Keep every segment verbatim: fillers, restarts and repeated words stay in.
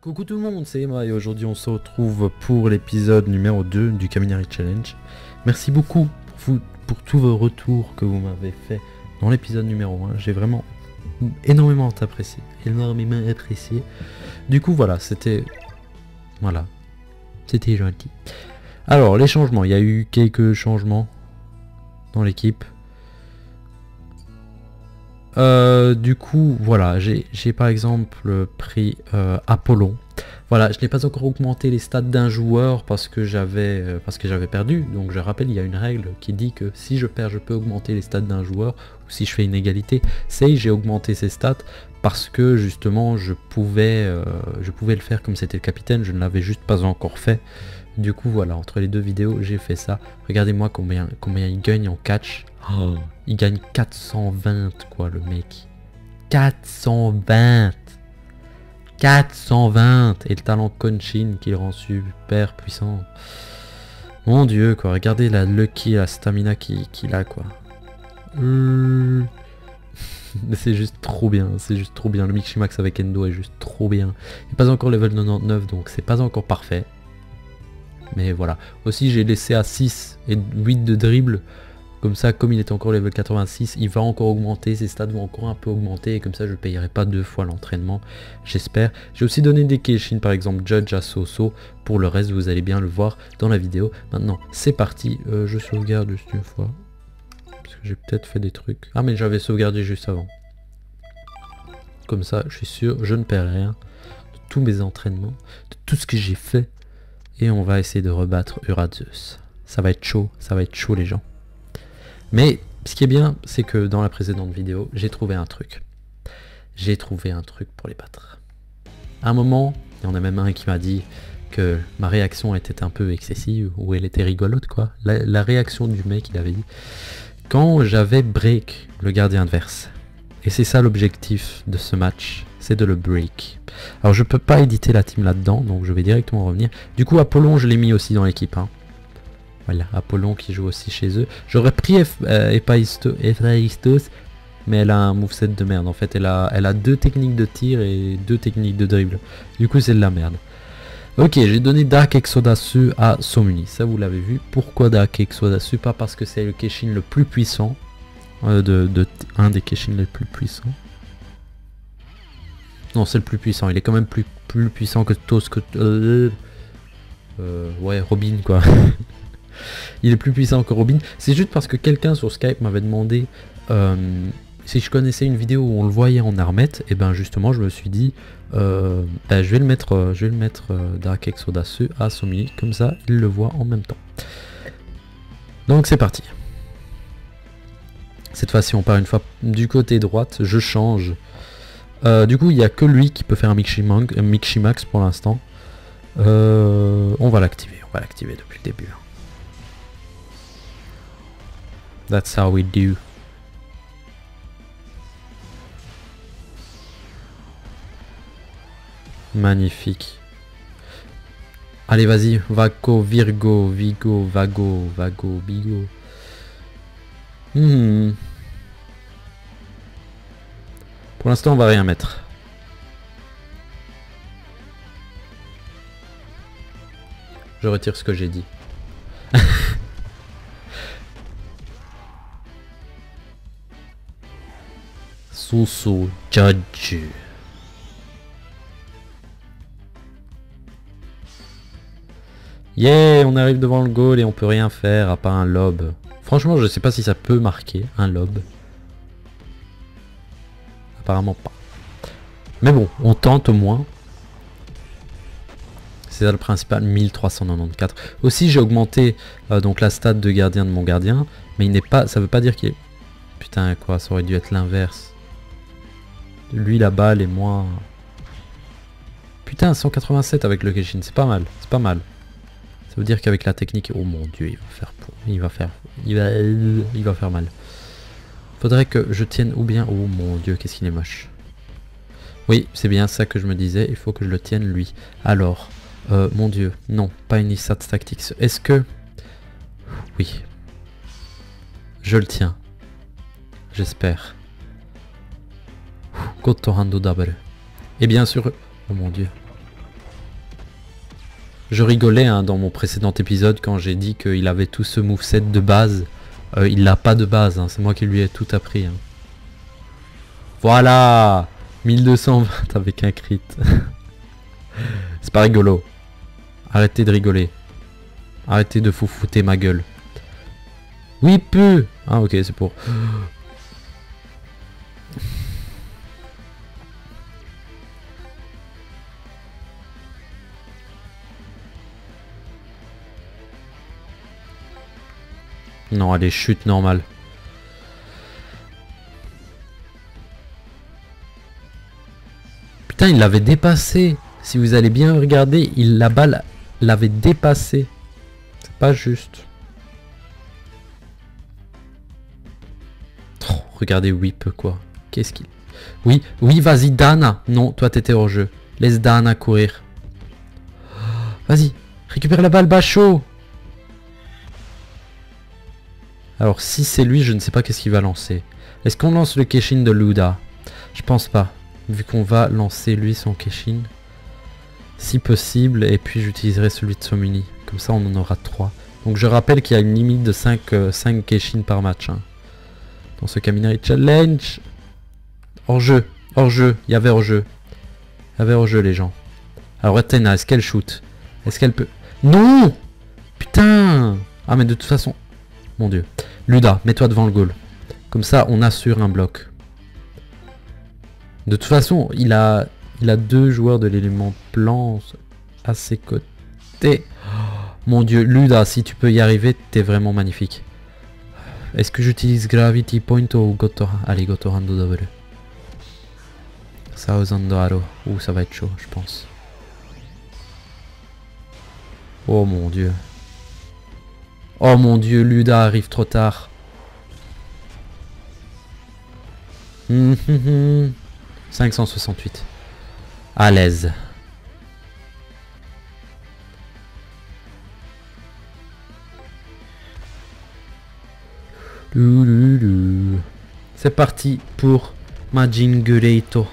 Coucou tout le monde, c'est Emma et aujourd'hui on se retrouve pour l'épisode numéro deux du Kaminari Challenge. Merci beaucoup pour, vous, pour tous vos retours que vous m'avez fait dans l'épisode numéro un. J'ai vraiment énormément apprécié, énormément apprécié. Du coup voilà, c'était... Voilà, c'était gentil. Alors les changements, il y a eu quelques changements dans l'équipe. Euh, du coup, voilà, j'ai par exemple pris euh, Apollon. Voilà, je n'ai pas encore augmenté les stats d'un joueur parce que j'avais euh, parce que j'avais perdu. Donc je rappelle, il y a une règle qui dit que si je perds, je peux augmenter les stats d'un joueur. Ou si je fais une égalité, c'est j'ai augmenté ses stats parce que justement je pouvais, euh, je pouvais le faire comme c'était le capitaine. Je ne l'avais juste pas encore fait. Du coup, voilà, entre les deux vidéos, j'ai fait ça. Regardez-moi combien, combien il gagne en catch. Oh, il gagne quatre cent vingt, quoi, le mec. quatre cent vingt. quatre cent vingt. Et le talent Konchin qui le rend super puissant. Mon dieu, quoi. Regardez la lucky, la stamina qu'il qu'il a, quoi. Mmh. C'est juste trop bien. C'est juste trop bien. Le Miximax avec Endo est juste trop bien. Il n'est pas encore level quatre-vingt-dix-neuf, donc c'est pas encore parfait. Mais voilà. Aussi, j'ai laissé à six et huit de dribble. Comme ça, comme il est encore level quatre-vingt-six, il va encore augmenter, ses stats vont encore un peu augmenter, et comme ça je ne payerai pas deux fois l'entraînement, j'espère. J'ai aussi donné des Keishin, par exemple Judge à Soso, pour le reste vous allez bien le voir dans la vidéo. Maintenant, c'est parti, euh, je sauvegarde juste une fois, parce que j'ai peut-être fait des trucs. Ah mais j'avais sauvegardé juste avant. Comme ça, je suis sûr, je ne perds rien de tous mes entraînements, de tout ce que j'ai fait, et on va essayer de rebattre Urazeus. Ça va être chaud, ça va être chaud les gens. Mais ce qui est bien, c'est que dans la précédente vidéo, j'ai trouvé un truc. J'ai trouvé un truc pour les battre. À un moment, il y en a même un qui m'a dit que ma réaction était un peu excessive, ou elle était rigolote quoi. La, la réaction du mec, il avait dit, quand j'avais break le gardien adverse. Et c'est ça l'objectif de ce match, c'est de le break. Alors je peux pas éditer la team là-dedans, donc je vais directement revenir. Du coup, Apollon, je l'ai mis aussi dans l'équipe, hein. Voilà, Apollon qui joue aussi chez eux. J'aurais pris Héphaïstos, mais elle a un moveset de merde. En fait, elle a, elle a deux techniques de tir et deux techniques de dribble. Du coup, c'est de la merde. Ok, j'ai donné Dark Exodasu à Somuni. Ça, vous l'avez vu. Pourquoi Dark Exodasu? Pas parce que c'est le Keishin le plus puissant. Euh, de, de, un des Keishin les plus puissants. Non, c'est le plus puissant. Il est quand même plus, plus puissant que Tos. Que, euh, euh, ouais, Robin, quoi. Il est plus puissant que Robin. C'est juste parce que quelqu'un sur Skype m'avait demandé euh, si je connaissais une vidéo où on le voyait en armette. Et ben justement, je me suis dit, euh, ben, je vais le mettre, euh, je vais le mettre euh, Dark Exodasu à Somuni. Comme ça, il le voit en même temps. Donc c'est parti. Cette fois-ci, on part une fois du côté droite. Je change. Euh, du coup, il n'y a que lui qui peut faire un Miximax, un Miximax pour l'instant. Euh, on va l'activer. On va l'activer depuis le début. That's how we do. Magnifique. Allez, vas-y. Vago, Virgo, Vigo, Vago, Vago, Bigo. Hmm. Pour l'instant, on va rien mettre. Je retire ce que j'ai dit. Soso Judge. Yeah, on arrive devant le goal et on peut rien faire à part un lob. Franchement, je sais pas si ça peut marquer un lob. Apparemment pas. Mais bon, on tente au moins. C'est ça le principal, mille trois cent quatre-vingt-quatorze. Aussi, j'ai augmenté euh, donc la stat de gardien de mon gardien, mais il n'est pas, ça veut pas dire qu'il est... Putain, quoi, ça aurait dû être l'inverse. Lui la balle et moi... Putain, cent quatre-vingt-sept avec le Keishin, c'est pas mal, c'est pas mal. Ça veut dire qu'avec la technique... Oh mon dieu, il va faire... Il va faire... Il va, il va faire mal. Faudrait que je tienne ou bien... Oh mon dieu, qu'est-ce qu'il est moche. Oui, c'est bien ça que je me disais, il faut que je le tienne lui. Alors, euh, mon dieu, non, pas une Issat Tactics. Est-ce que... Oui. Je le tiens. J'espère. Gotorando double. Et bien sûr... Oh mon dieu. Je rigolais hein, dans mon précédent épisode quand j'ai dit qu'il avait tout ce moveset de base. Euh, il l'a pas de base, hein, c'est moi qui lui ai tout appris. Hein. Voilà, mille deux cent vingt avec un crit. C'est pas rigolo. Arrêtez de rigoler. Arrêtez de vous foutre ma gueule. Oui, peu. Ah ok, c'est pour... Non, allez, chute normale. Putain, il l'avait dépassé. Si vous allez bien regarder, il la balle l'avait dépassé. C'est pas juste. Oh, regardez Whip quoi. Qu'est-ce qu'il... Oui, oui, vas-y Dana. Non, toi t'étais hors jeu. Laisse Dana courir. Vas-y, récupère la balle, Bacho. Alors si c'est lui, je ne sais pas qu'est-ce qu'il va lancer. Est-ce qu'on lance le Keshin de Luda? Je pense pas. Vu qu'on va lancer lui son Keshin. Si possible. Et puis j'utiliserai celui de Somuni. Comme ça on en aura trois. Donc je rappelle qu'il y a une limite de cinq, euh, cinq Keshin par match. Hein. Dans ce Kaminari Challenge. Hors jeu. Hors jeu. Il y avait hors jeu. Il y avait hors jeu les gens. Alors Athena, est-ce qu'elle shoot? Est-ce qu'elle peut... Non! Putain! Ah mais de toute façon... Mon dieu. Luda, mets-toi devant le goal. Comme ça, on assure un bloc. De toute façon, il a, il a deux joueurs de l'élément plan à ses côtés. Oh, mon dieu, Luda, si tu peux y arriver, t'es vraiment magnifique. Est-ce que j'utilise Gravity Point ou Gotohan? Allez, Gotohan do double. Thousand Haro. Ouh, ça va être chaud, je pense. Oh mon dieu. Oh mon dieu, Luda arrive trop tard. Mmh, mmh, mmh. cinq cent soixante-huit. À l'aise. C'est parti pour Majin Gureito.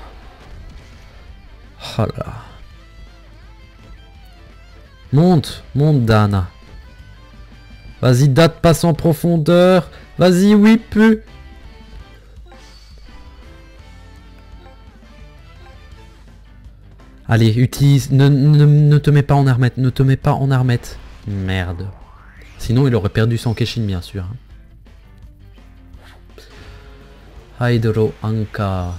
Oh là. Monte, monte Dana. Vas-y, date passe en profondeur. Vas-y, oui, pu. Allez, utilise. Ne, ne, ne te mets pas en armette. Ne te mets pas en armette. Merde. Sinon, il aurait perdu son Keshin, bien sûr. Hydro Anka.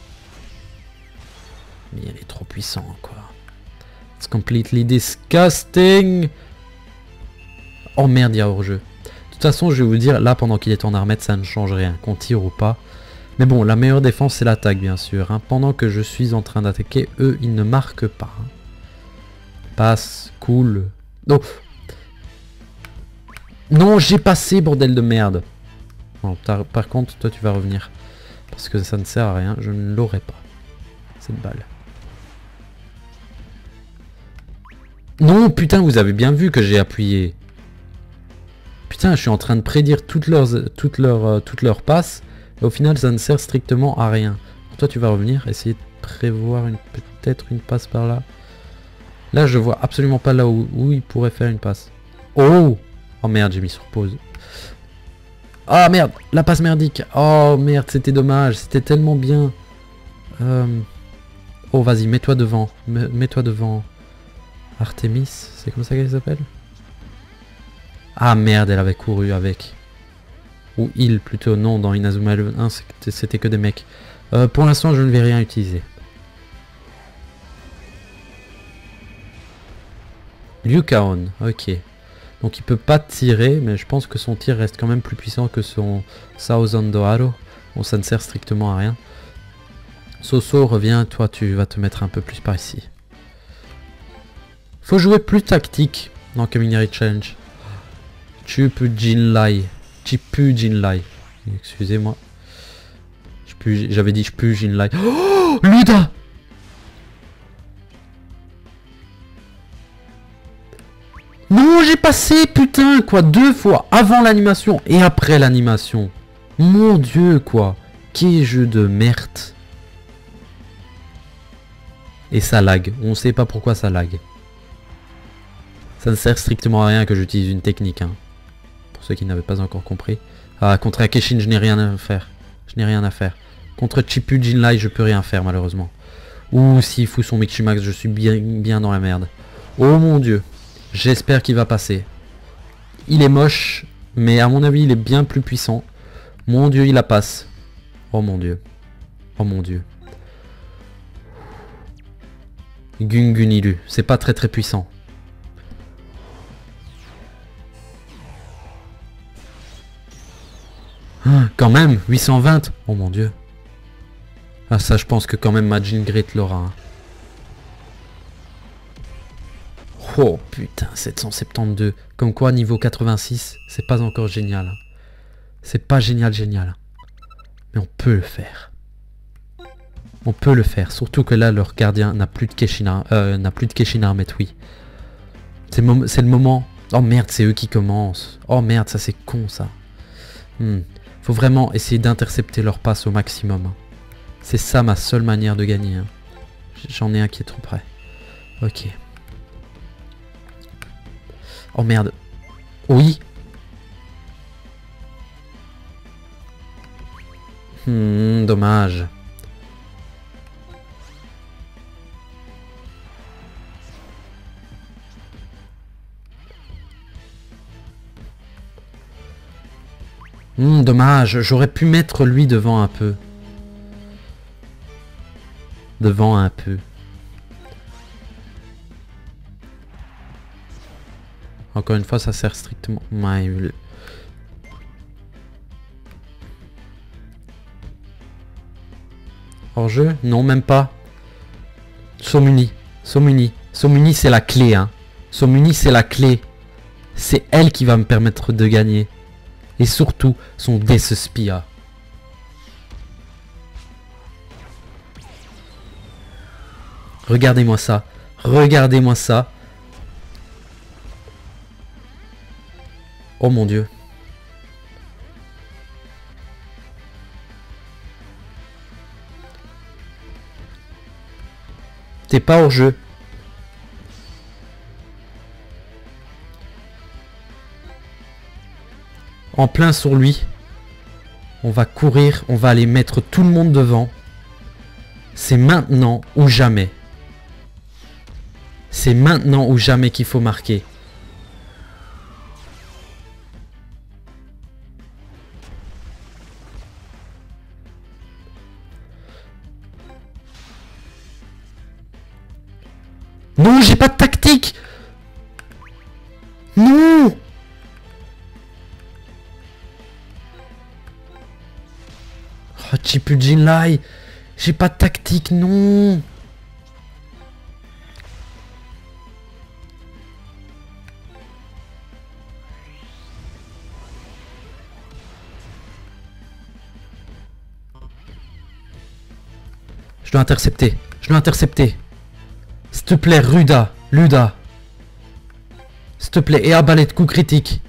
Mais il est trop puissant, quoi. It's completely disgusting. Oh merde, il y a hors-jeu. De toute façon, je vais vous dire, là, pendant qu'il est en armette, ça ne change rien, qu'on tire ou pas. Mais bon, la meilleure défense, c'est l'attaque, bien sûr. Hein. Pendant que je suis en train d'attaquer, eux, ils ne marquent pas. Hein. Passe, cool. Oh. Non, j'ai passé, bordel de merde. Bon, par, par contre, toi, tu vas revenir. Parce que ça ne sert à rien, je ne l'aurai pas. Cette balle. Non, putain, vous avez bien vu que j'ai appuyé. Putain, je suis en train de prédire toutes leurs, toutes leurs, euh, toutes leurs passes. Et au final, ça ne sert strictement à rien. Toi, tu vas revenir, essayer de prévoir une peut-être une passe par là. Là, je vois absolument pas là où, où il pourrait faire une passe. Oh! Oh merde, j'ai mis sur pause. Ah oh, merde, la passe merdique. Oh merde, c'était dommage, c'était tellement bien. Euh... Oh, vas-y, mets-toi devant. Mets-toi devant. Artemis, c'est comme ça qu'elle s'appelle? Ah merde, elle avait couru avec. Ou il plutôt, non, dans Inazuma un, c'était que des mecs. Euh, pour l'instant, je ne vais rien utiliser. Liu Kaon, ok. Donc il peut pas tirer, mais je pense que son tir reste quand même plus puissant que son Thousand Haro. Bon, ça ne sert strictement à rien. Soso, reviens, toi tu vas te mettre un peu plus par ici. Faut jouer plus tactique dans Kaminari Challenge. Chupu Jinlai. Chipu Jinlai. Excusez-moi. J'avais dit Chipu Jinlai. Oh Luda. Non, j'ai passé, putain, quoi, deux fois, avant l'animation et après l'animation. Mon dieu, quoi. Quel jeu de merde. Et ça lag. On sait pas pourquoi ça lag. Ça ne sert strictement à rien que j'utilise une technique, hein. Pour ceux qui n'avaient pas encore compris. Ah, contre Akeshin, je n'ai rien à faire. Je n'ai rien à faire. Contre Chipu Jinlai, je peux rien faire, malheureusement. Ou s'il fout son Michimax, je suis bien, bien dans la merde. Oh mon dieu. J'espère qu'il va passer. Il est moche, mais à mon avis, il est bien plus puissant. Mon dieu, il la passe. Oh mon dieu. Oh mon dieu. Gungunilu, c'est pas très très puissant. Ah, quand même, huit cent vingt. Oh mon dieu. Ah ça, je pense que quand même Majin Grit l'aura. Hein. Oh putain, sept cent soixante-douze. Comme quoi, niveau quatre-vingt-six, c'est pas encore génial. Hein. C'est pas génial, génial. Mais on peut le faire. On peut le faire. Surtout que là, leur gardien n'a plus de Keshin, euh, n'a plus de Keshin Armet, oui. C'est le moment... Oh merde, c'est eux qui commencent. Oh merde, ça c'est con, ça. Hmm. Faut vraiment essayer d'intercepter leur passe au maximum. Hein. C'est ça ma seule manière de gagner. Hein. J'en ai un qui est trop près. Ok. Oh merde. Oui. Hmm, dommage. Hmm, dommage. J'aurais pu mettre lui devant un peu. Devant un peu. Encore une fois, ça sert strictement... Ouais, le... Hors-jeu? Non, même pas. Somuni. Somuni. Somuni, c'est la clé, hein. Somuni, c'est la clé. C'est elle qui va me permettre de gagner. Et surtout, son Death Spear. Regardez-moi ça. Regardez-moi ça. Oh mon dieu. T'es pas hors jeu. En plein sur lui. On va courir. On va aller mettre tout le monde devant. C'est maintenant ou jamais. C'est maintenant ou jamais qu'il faut marquer. Non, j'ai pas de tactique. Non. Oh, Chipu Jinlai. J'ai pas de tactique, non. Je dois intercepter. Je dois intercepter. S'il te plaît, Ruda. Luda. S'il te plaît. Et arbalète, coup critique.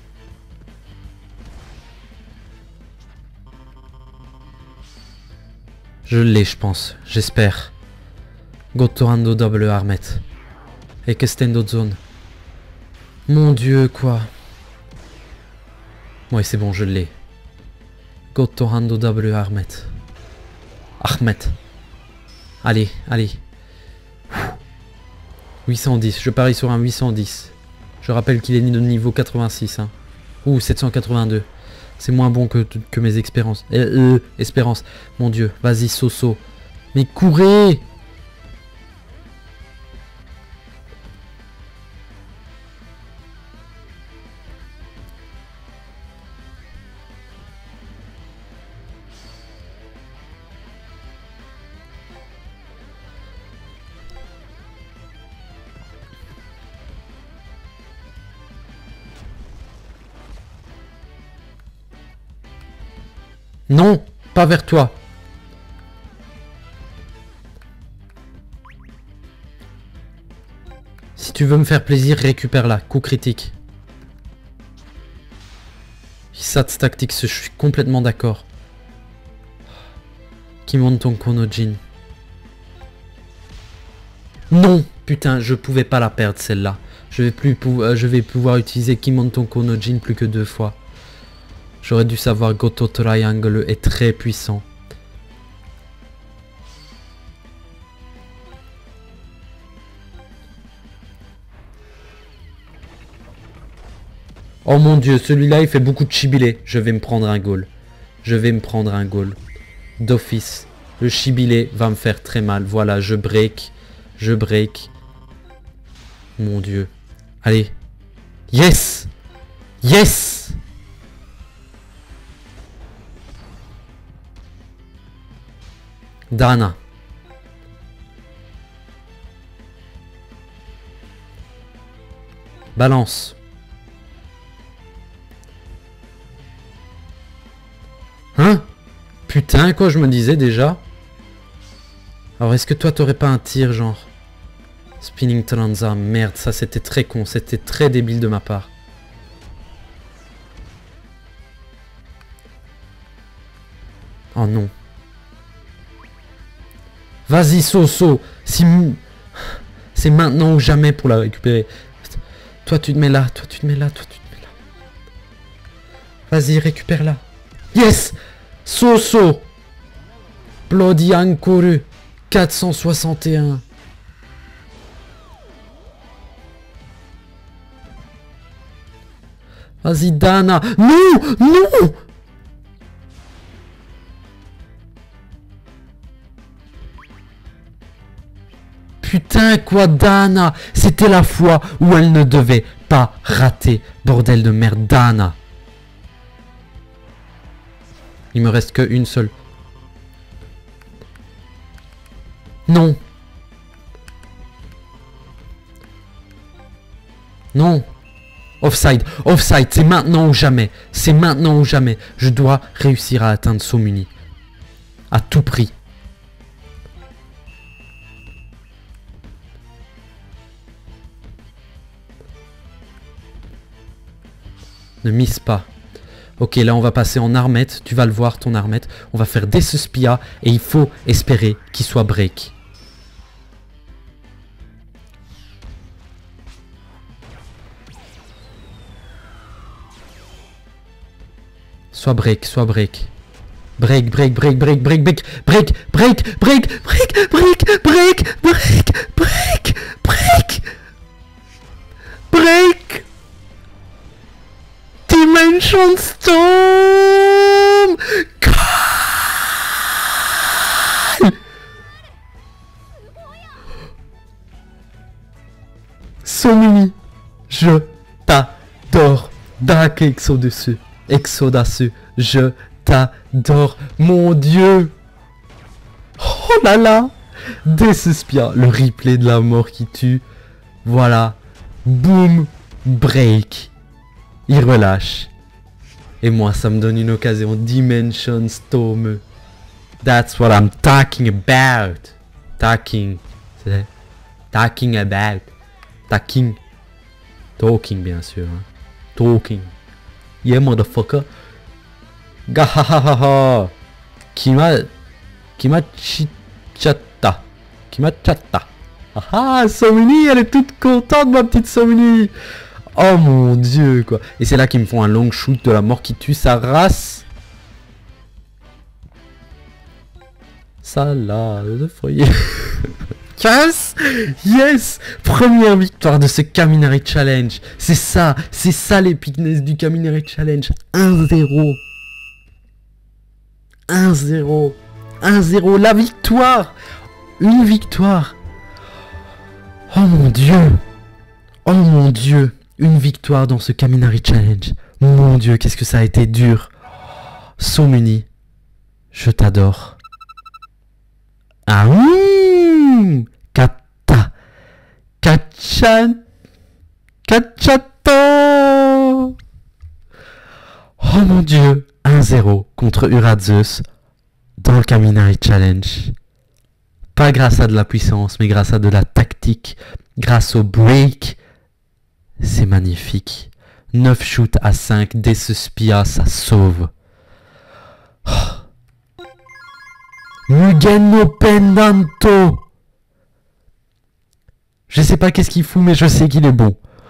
Je l'ai, je pense. J'espère. Gotorando double armet. Et Kestendo zone. Mon dieu, quoi. Ouais, c'est bon, je l'ai. Gotorando double armet. Ahmet. Allez, allez. huit cent dix, je parie sur un huit cent dix. Je rappelle qu'il est de niveau quatre-vingt-six. Hein. Ouh, sept cent quatre-vingt-deux. C'est moins bon que, que mes expériences. Euh, euh, espérances. Mon dieu, vas-y, Soso. Mais courez! Non, pas vers toi. Si tu veux me faire plaisir, récupère-la. Coup critique. Hisatsu tactique, je suis complètement d'accord. Kimonton Konojin. Non, putain, je pouvais pas la perdre celle-là. Je vais plus pouvoir, je vais pouvoir utiliser Kimontonko no Jin plus que deux fois. J'aurais dû savoir Goto Triangle est très puissant. Oh mon dieu, celui-là il fait beaucoup de chibilé. Je vais me prendre un goal. Je vais me prendre un goal. D'office. Le chibilé va me faire très mal. Voilà, je break. Je break. Mon dieu. Allez. Yes! Yes! Dana. Balance. Hein? Putain, quoi, je me disais déjà. Alors, est-ce que toi, t'aurais pas un tir, genre? Spinning Talanza, merde, ça, c'était très con. C'était très débile de ma part. Oh non. Vas-y, Soso. Si... C'est maintenant ou jamais pour la récupérer. Toi, tu te mets là. Toi, tu te mets là. Toi, tu te mets là. Vas-y, récupère-la. Yes! Soso! Bloody Ankoru. quatre cent soixante et un. Vas-y, Dana. Non! Non! Putain, quoi, Dana? C'était la fois où elle ne devait pas rater. Bordel de merde, Dana. Il me reste qu'une seule. Non. Non. Offside. Offside. C'est maintenant ou jamais. C'est maintenant ou jamais. Je dois réussir à atteindre Somuni. À tout prix. Ne mise pas. Ok, là on va passer en armette. Tu vas le voir, ton armette. On va faire des Suspia et il faut espérer qu'il soit break. Soit break, soit break. Break, break, break, break, break, break, break, break, break, break, break, break, break, break, break, break. Dimension Storm! Somuni, je t'adore. Dark Exodus, Exodus, je t'adore, mon dieu. Oh là là, Desuspia, le replay de la mort qui tue. Voilà, boom, break. Il relâche. Et moi, ça me donne une occasion. Dimension Storm. That's what I'm talking about. Talking. C'est talking about. Talking. Talking, bien sûr. Hein. Talking. Yeah, motherfucker. Gahahaha. Kima. Kima chichata. Kima chata. Ah, Somuni, elle est toute contente, ma petite Somuni. Oh mon dieu, quoi. Et c'est là qu'ils me font un long shoot de la mort qui tue sa race. Salade de foyer. Yes! Yes! Première victoire de ce Kaminari Challenge. C'est ça, c'est ça l'épicness du Kaminari Challenge. un zéro. un zéro. un zéro. La victoire! Une victoire. Oh mon dieu. Oh mon dieu. Une victoire dans ce Kaminari Challenge. Mon dieu, qu'est-ce que ça a été dur. Somuni, je t'adore. Ah oui, Kata. Kachan. Kachato. Oh mon dieu. un zéro contre Urazeus dans le Kaminari Challenge. Pas grâce à de la puissance, mais grâce à de la tactique. Grâce au break. C'est magnifique. neuf shoots à cinq, Desuspia, ça sauve. Oh. Mugen no Pendanto. Je sais pas qu'est-ce qu'il fout, mais je sais qu'il est bon.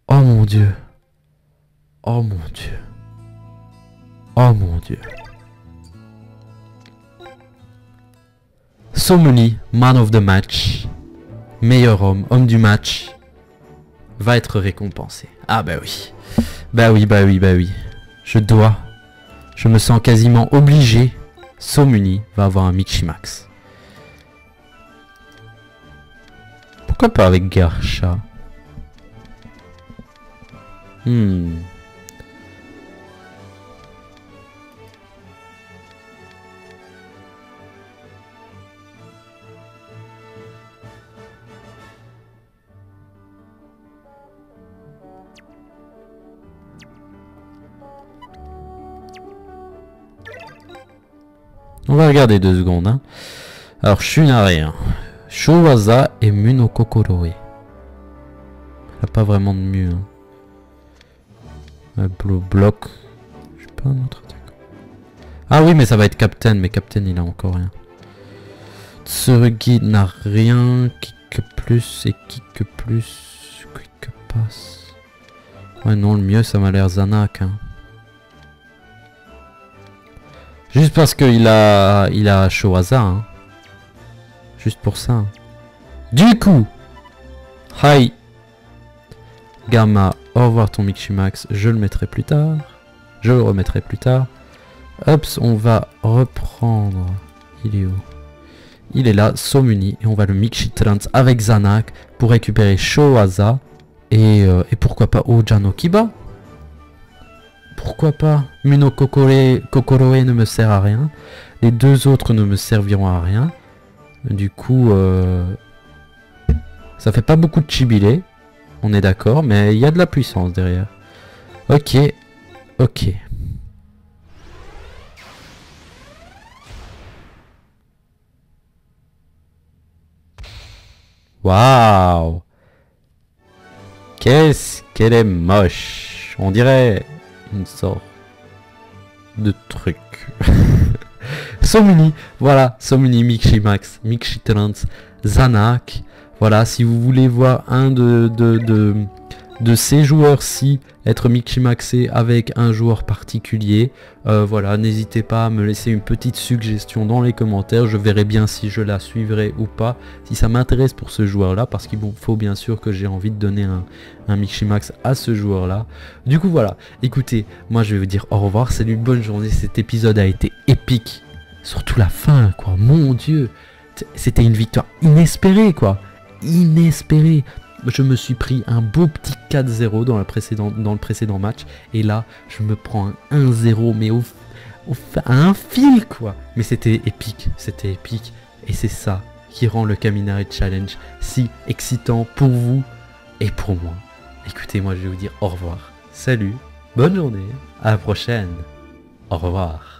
Oh mon dieu. Oh mon dieu. Oh mon dieu. Somuni, man of the match, meilleur homme, homme du match, va être récompensé. Ah bah oui. Bah oui, bah oui, bah oui. Je dois. Je me sens quasiment obligé. Somuni va avoir un Michimax. Pourquoi pas avec Garcha? Hmm. On va regarder deux secondes. Hein. Alors, Shunari, Showaza et Munokokoroe. Il n'y a pas vraiment de mieux. Hein. Un bloc. Je sais pas un autre attaque. Ah oui, mais ça va être Captain. Mais Captain, il a encore rien. Tsurugi n'a rien. Kick plus et kick plus. Quick pass. Ouais, non, le mieux, ça m'a l'air Zanak. Hein. Juste parce qu'il a, il a Showaza, hein. Juste pour ça. Hein. Du coup, hi, Gamma, au revoir ton Michimax, je le mettrai plus tard. Je le remettrai plus tard. Hop, on va reprendre. Il est où? Il est là, Somuni, et on va le Michitrans avec Zanak pour récupérer Showaza et, euh, et pourquoi pas Ojano Kiba. Pourquoi pas? Muno Kokoroe, Kokoroe ne me sert à rien. Les deux autres ne me serviront à rien. Du coup, euh, ça fait pas beaucoup de chibilé. On est d'accord, mais il y a de la puissance derrière. Ok, ok. Waouh! Qu'est-ce qu'elle est moche! On dirait une sorte de truc. Somuni, voilà, Somuni, Michimax, Michitrans, Zanak. Voilà, si vous voulez voir un de, de, de, de ces joueurs-ci être Michimaxé avec un joueur particulier, euh, voilà, n'hésitez pas à me laisser une petite suggestion dans les commentaires. Je verrai bien si je la suivrai ou pas, si ça m'intéresse pour ce joueur-là, parce qu'il faut bien sûr que j'ai envie de donner un, un Michimax à ce joueur-là. Du coup, voilà, écoutez, moi je vais vous dire au revoir, salut, bonne journée. Cet épisode a été épique, surtout la fin, quoi, mon Dieu. C'était une victoire inespérée, quoi. Inespéré. Je me suis pris un beau petit quatre zéro dans, dans le précédent match. Et là, je me prends un un zéro, mais au, au, à un fil, quoi. Mais c'était épique. C'était épique. Et c'est ça qui rend le Kaminari Challenge si excitant pour vous et pour moi. Écoutez, moi, je vais vous dire au revoir. Salut. Bonne journée. À la prochaine. Au revoir.